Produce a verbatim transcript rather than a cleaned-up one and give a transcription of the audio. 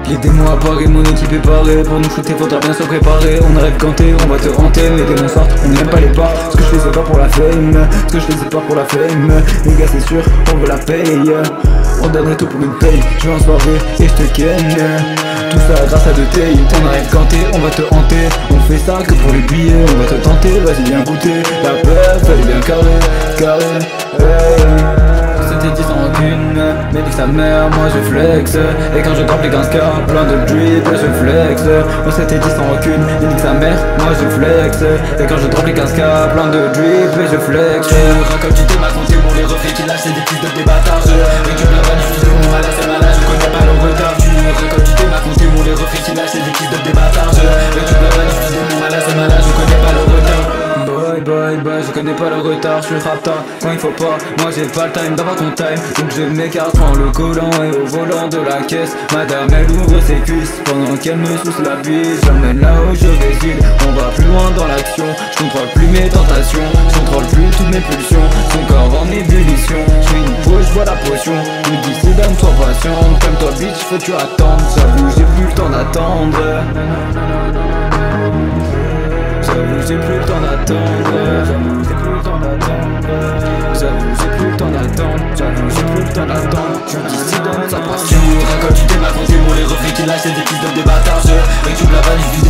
Les démons apparaissent, mon équipe est parée. Pour nous shooter faudra bien se préparer. On arrive ganté, on va te hanter. Les démons sortent, on n'aime pas les pas. Ce que je fais c'est pas pour la fame. Ce que je fais c'est pas pour la fame. Les gars c'est sûr, on veut la paye. On donnerait tout pour une paye. Je vais en soirée et je te ken. Tout ça grâce à deux tailles. On arrive ganté, on va te hanter. On fait ça que pour les billets. On va te tenter, vas-y viens goûter. La peur, elle est bien carrée, carrée, hey. C'était dix sans rancune, mais nique sa mère, moi je flex. Et quand je drop les quinze K, plein de drip, je flex. On s'était dit sans rancune, il nique sa mère, moi je flex. Et quand je drop les quinze K, plein de drip, je flex. Comme tu t'es ma compté pour les reflets qui lâchent, c'est des fils de des bâtards. Je récupère la valise de mon malade, c'est malade, je connais pas le retard. Comme tu t'es ma compté pour les reflets qui lâchent, c'est des fils de des bâtards. Je récupère la valise de mon malade, c'est malade, je connais pas le retard. Bye bye bye, je connais pas le retard, je suis rapta quand il faut pas, moi j'ai pas le time d'avoir ton time. Donc je m'écarte, prends le collant et au volant de la caisse. Madame elle ouvre ses cuisses pendant qu'elle me sousse la bise. J'emmène là où je réside, on va plus loin dans l'action. Je contrôle plus mes tentations, je contrôle plus toutes mes pulsions. Son corps en ébullition, je fais une pause, je vois la potion. Me dis c'est donne-toi patiente, comme toi bitch faut tu attendre. J'avoue j'ai plus le temps d'attendre. J'avoue j'ai plus le temps d'attendre. J'avoue j'ai plus le temps d'attendre. J'avoue j'ai plus le temps d'attendre. J'avoue j'ai plus le temps d'attendre. Je dis si donne sa passion. Quand tu t'es ma compté pour les reflets qui lâchent, c'est des fils de des bâtards. Je récupère la valise.